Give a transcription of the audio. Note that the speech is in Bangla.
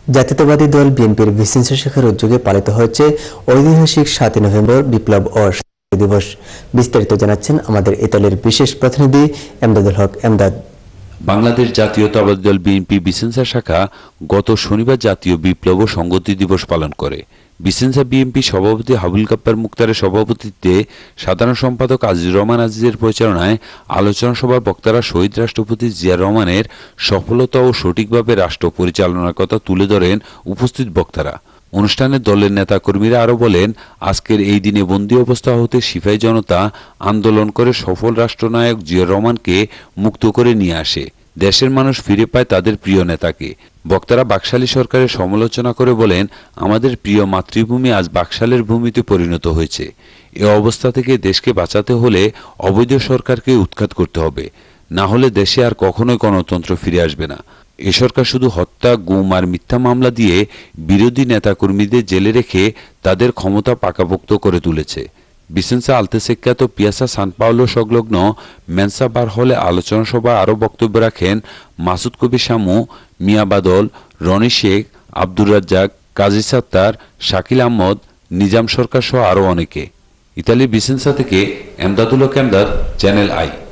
জাতীয়তাবাদী দল বিএনপির ভিসেন্সা শাখার উদ্যোগে পালিত হচ্ছে ঐতিহাসিক ৭ নভেম্বর বিপ্লব ও স্বাধীনতা দিবস। বিস্তারিত জানাচ্ছেন আমাদের ইতালির বিশেষ প্রতিনিধি এমদাদুল হক এমদাদ। বাংলাদেশ জাতীয়তাবাদী দল বিএনপি ভিসেন্সা শাখা গত শনিবার জাতীয় বিপ্লব ও সংহতি দিবস পালন করে। ভিসেন্সা বিএনপি সভাপতি হাবিল কাপ্পার মুক্তারের সভাপতিত্বে সাধারণ সম্পাদক আজিজুর রহমান আজিজের পরিচালনায় আলোচনা সভার বক্তারা শহীদ রাষ্ট্রপতি জিয়া রহমানের সফলতা ও সঠিকভাবে রাষ্ট্র পরিচালনার কথা তুলে ধরেন উপস্থিত বক্তারা। অনুষ্ঠানে দলের নেতাকর্মীরা আরো বলেন, আজকের এই দিনে বন্দী অবস্থা হতে সিপাহী জনতা আন্দোলন করে সফল রাষ্ট্রনায়ক জিয়া রহমানকে মুক্ত করে নিয়ে আসে। দেশের মানুষ ফিরে পায় তাদের প্রিয় নেতাকে। বক্তারা বাকশালী সরকারের সমালোচনা করে বলেন, আমাদের প্রিয় মাতৃভূমি আজ বাকশালের ভূমিতে পরিণত হয়েছে। এ অবস্থা থেকে দেশকে বাঁচাতে হলে অবৈধ সরকারকে উৎখাত করতে হবে, না হলে দেশে আর কখনোই গণতন্ত্র ফিরে আসবে না। এ সরকার শুধু হত্যা, গুম আর মিথ্যা মামলা দিয়ে বিরোধী নেতাকর্মীদের জেলে রেখে তাদের ক্ষমতা পাকাপোক্ত করে তুলেছে। Vicenza Alte Ceccato piazza San Paolo সংলগ্ন মেনসা বার হলে আলোচনা সভায় আরও বক্তব্য রাখেন মাসুদ কবির শামু, মিয়া বাদল, রনি শেখ, আব্দুর রাজ্জাক, কাজী সাত্তার, শাকিল আহমদ, নিজাম সরকার সহ আরও অনেকে। ইতালির ভিসেন্সা থেকে এমদাদুল হক এমদাদ, চ্যানেল আই।